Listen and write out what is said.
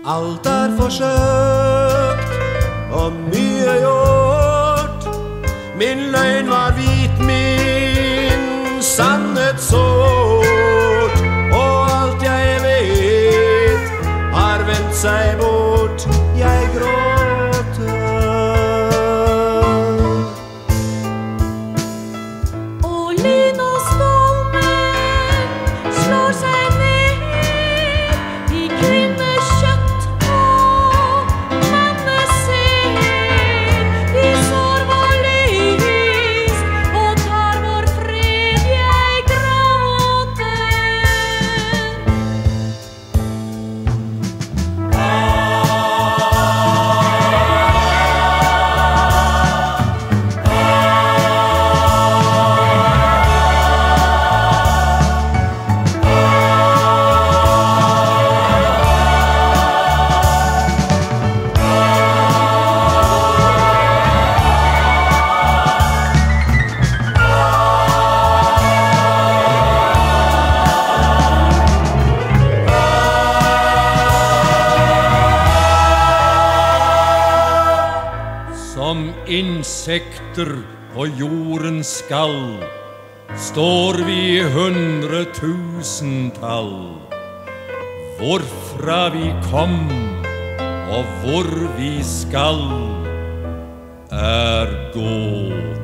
Alt forsøkt og mye gjort. Min løgn var hvit, min sannhet sort. Og alt jeg vet har vendt seg bort. Jeg gråter. Og lyn og stormen slår seg ned i kvinnekjøtt og mannesel. De sår vår lys og tar vår fred. Jeg gråter. Som insekter på jordens skall står vi i 100.000-tall. Hvorfra vi kom og hvor vi skal gåte.